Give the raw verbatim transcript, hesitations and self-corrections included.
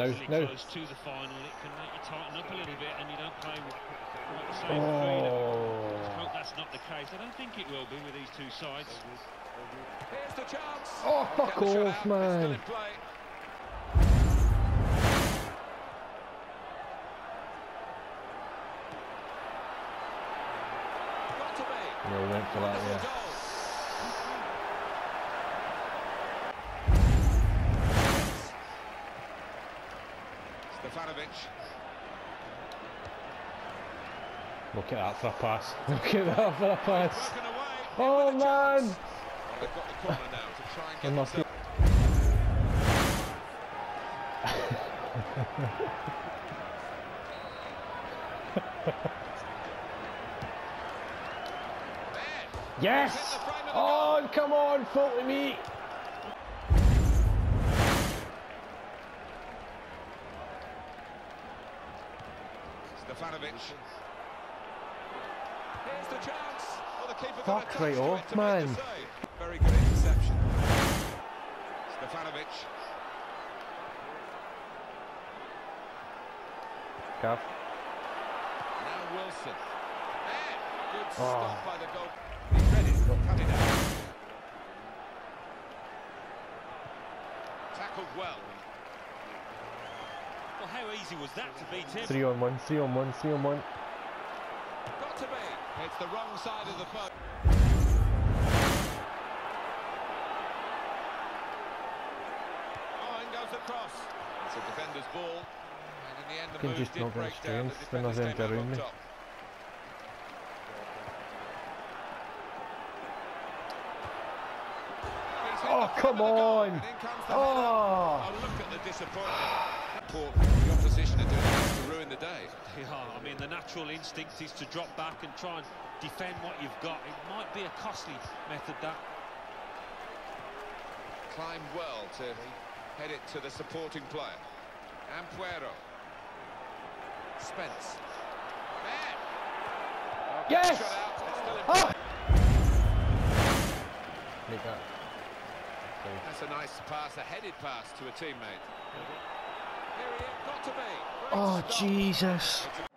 now, really now. close to the final, it can make you tighten up a little bit, and you don't play with quite the same Oh. freedom. Let's hope that's not the case. I don't think it will be with these two sides. Here's the chance. Oh, fuck off, man. Yeah, we went for that, yeah. Stefanovic. Look at that for a pass. Look at that for a pass. Oh, man. Well, they've got the corner now to try and get themselves. Yes! Oh, come on, fault to me. Stefanovic. Here's the chance. Well, the keeper Fuck got right off, man. Very good interception. Stefanovic. Gav. Now Wilson. There. Good Oh. stop by the goal. He's ready. Cut it out. Tackled well. Well, how easy was that to beat him? Three on one, three on one, three on one. Got to be. It's the wrong side of the post. Oh, in goes the cross. It's a defender's ball. And in the end, the Can move just did not get break down. The strength when I defenders was came out entering on me. top. Oh, come on! And in comes the Oh! header. Oh, look at the disappointment. The opposition are doing this to ruin the day. Yeah, I mean, the natural instinct is to drop back and try and defend what you've got. It might be a costly method, that. Climbed well to head it to the supporting player. Ampuero. Spence. Man! Oh, Yes! shot out. It's still in Oh! play. Make that. That's a nice pass, a headed pass to a teammate. Here he is, got to be. Great Oh, stop. Jesus.